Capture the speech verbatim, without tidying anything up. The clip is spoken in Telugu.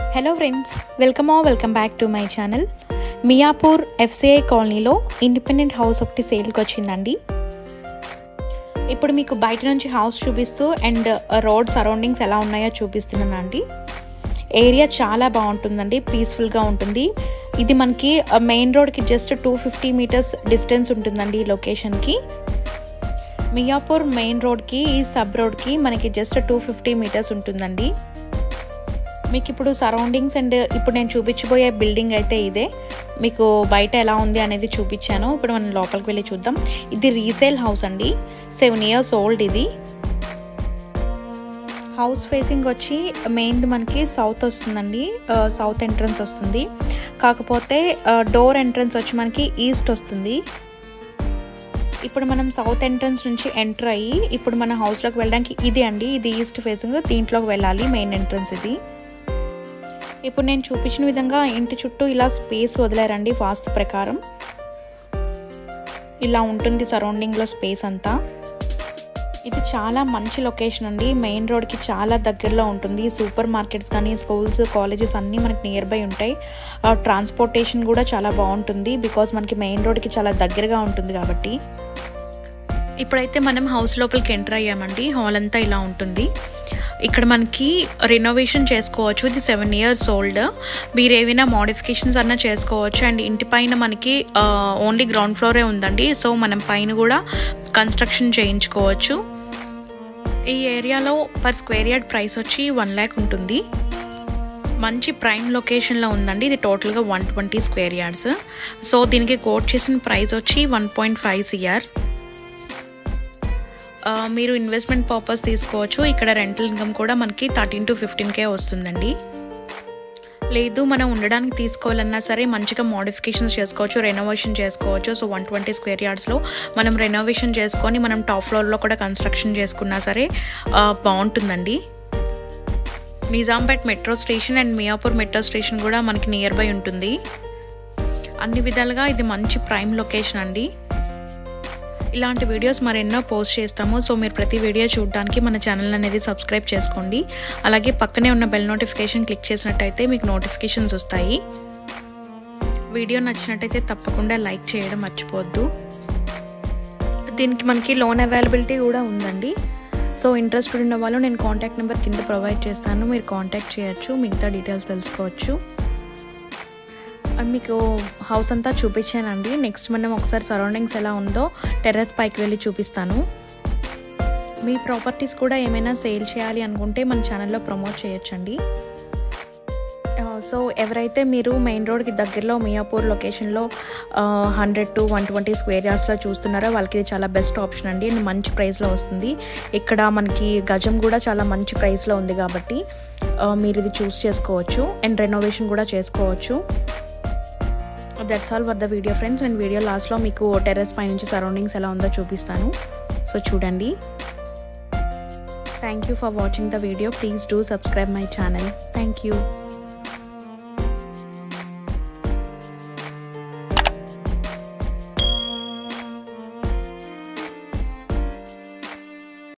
Hello friends, welcome or welcome back to my channel. Miyapur FCI కాలనీలో ఇండిపెండెంట్ హౌస్ ఒకటి సేల్కి వచ్చిందండి. ఇప్పుడు మీకు బయట నుంచి హౌస్ చూపిస్తూ అండ్ రోడ్ సరౌండింగ్స్ ఎలా ఉన్నాయో చూపిస్తున్నానండి. ఏరియా చాలా బాగుంటుందండి, పీస్ఫుల్గా ఉంటుంది. ఇది మనకి మెయిన్ రోడ్కి just two fifty meters distance ఉంటుందండి ఈ లొకేషన్కి. మియాపూర్ మెయిన్ రోడ్కి ఈ సబ్ రోడ్కి మనకి జస్ట్ టూ ఫిఫ్టీ మీటర్స్ ఉంటుందండి. మీకు ఇప్పుడు సరౌండింగ్స్ అండ్ ఇప్పుడు నేను చూపించబోయే బిల్డింగ్ అయితే ఇదే. మీకు బయట ఎలా ఉంది అనేది చూపించాను. ఇప్పుడు మనం లోపలికి వెళ్ళి చూద్దాం. ఇది రీసేల్ హౌస్ అండి, సెవెన్ ఇయర్స్ ఓల్డ్. ఇది హౌస్ ఫేసింగ్ వచ్చి మెయిన్ మనకి సౌత్ వస్తుందండి, సౌత్ ఎంట్రన్స్ వస్తుంది. కాకపోతే డోర్ ఎంట్రన్స్ వచ్చి మనకి ఈస్ట్ వస్తుంది. ఇప్పుడు మనం సౌత్ ఎంట్రన్స్ నుంచి ఎంటర్ అయ్యి ఇప్పుడు మన హౌస్లోకి వెళ్ళడానికి ఇది అండి, ఇది ఈస్ట్ ఫేసింగ్. దీంట్లోకి వెళ్ళాలి, మెయిన్ ఎంట్రన్స్ ఇది. ఇప్పుడు నేను చూపించిన విధంగా ఇంటి చుట్టూ ఇలా స్పేస్ వదిలేరండి. వాస్తు ప్రకారం ఇలా ఉంటుంది సరౌండింగ్లో స్పేస్ అంతా. ఇది చాలా మంచి లొకేషన్ అండి, మెయిన్ రోడ్కి చాలా దగ్గరలో ఉంటుంది. సూపర్ మార్కెట్స్ కానీ స్కూల్స్ కాలేజెస్ అన్నీ మనకి నియర్ బై ఉంటాయి. ట్రాన్స్పోర్టేషన్ కూడా చాలా బాగుంటుంది, బికాజ్ మనకి మెయిన్ రోడ్కి చాలా దగ్గరగా ఉంటుంది కాబట్టి. ఇప్పుడైతే మనం హౌస్ లోపలికి ఎంటర్ అయ్యామండి. హాల్ అంతా ఇలా ఉంటుంది. ఇక్కడ మనకి రెనోవేషన్ చేసుకోవచ్చు. ఇది సెవెన్ ఇయర్స్ ఓల్డ్. మీరు ఏమైనా మోడిఫికేషన్స్ అన్నా చేసుకోవచ్చు. అండ్ ఇంటి పైన మనకి ఓన్లీ గ్రౌండ్ ఫ్లోరే ఉందండి, సో మనం పైన కూడా కన్స్ట్రక్షన్ చేయించుకోవచ్చు. ఈ ఏరియాలో పర్ స్క్వేర్ యార్డ్ ప్రైస్ వచ్చి వన్ ల్యాక్ ఉంటుంది. మంచి ప్రైమ్ లొకేషన్లో ఉందండి. ఇది టోటల్గా one twenty square yards. So దీనికి కోట్ చేసిన ప్రైస్ వచ్చి వన్ పాయింట్ ఫైవ్ సిఆర్. మీరు ఇన్వెస్ట్మెంట్ పర్పస్ తీసుకోవచ్చు. ఇక్కడ రెంటల్ ఇన్కమ్ కూడా మనకి థర్టీన్ టు ఫిఫ్టీన్ కే వస్తుందండి. లేదు మనం ఉండడానికి తీసుకోవాలన్నా సరే మంచిగా మోడిఫికేషన్స్ చేసుకోవచ్చు, రెనోవేషన్ చేసుకోవచ్చు. సో వన్ ట్వంటీ స్క్వేర్ యార్డ్స్లో మనం రెనోవేషన్ చేసుకొని మనం టాప్ ఫ్లోర్లో కూడా కన్స్ట్రక్షన్ చేసుకున్నా సరే బాగుంటుందండి. Nizampet metro station and Miyapur metro station కూడా మనకి నియర్ బై ఉంటుంది. అన్ని విధాలుగా ఇది మంచి ప్రైమ్ లొకేషన్ అండి. ఇలాంటి వీడియోస్ మరెన్నో పోస్ట్ చేస్తాము. సో మీరు ప్రతి వీడియో చూడడానికి మన ఛానల్ అనేది సబ్స్క్రైబ్ చేసుకోండి. అలాగే పక్కనే ఉన్న బెల్ నోటిఫికేషన్ క్లిక్ చేసినట్టయితే మీకు నోటిఫికేషన్స్ వస్తాయి. వీడియో నచ్చినట్టయితే తప్పకుండా లైక్ చేయడం మర్చిపోవద్దు. దీనికి మనకి లోన్ అవైలబిలిటీ కూడా ఉందండి. సో ఇంట్రెస్ట్ ఉన్న వాళ్ళు నేను కాంటాక్ట్ నెంబర్ కింద ప్రొవైడ్ చేస్తాను, మీరు కాంటాక్ట్ చేయొచ్చు, మిగతా డీటెయిల్స్ తెలుసుకోవచ్చు. మీకు హౌస్ అంతా చూపించానండి. నెక్స్ట్ మనం ఒకసారి సరౌండింగ్స్ ఎలా ఉందో టెర్రస్ పైకి వెళ్ళి చూపిస్తాను. మీ ప్రాపర్టీస్ కూడా ఏమైనా సేల్ చేయాలి అనుకుంటే మన ఛానల్లో ప్రమోట్ చేయొచ్చండి. సో ఎవరైతే మీరు మెయిన్ రోడ్కి దగ్గరలో మియాపూర్ లొకేషన్లో hundred to one twenty square యార్డ్స్లో చూస్తున్నారో వాళ్ళకి ఇది చాలా బెస్ట్ ఆప్షన్ అండి. అండ్ మంచి ప్రైస్లో వస్తుంది. ఇక్కడ మనకి గజం కూడా చాలా మంచి ప్రైస్లో ఉంది కాబట్టి మీరు ఇది చూస్ చేసుకోవచ్చు అండ్ రెనోవేషన్ కూడా చేసుకోవచ్చు. That's all for the video friends. And video లాస్ట్లో మీకు టెర్రస్ పై నుంచి సరౌండింగ్స్ ఎలా ఉందో చూపిస్తాను. సో చూడండి. Thank you for watching the video. Please do subscribe my channel. Thank you.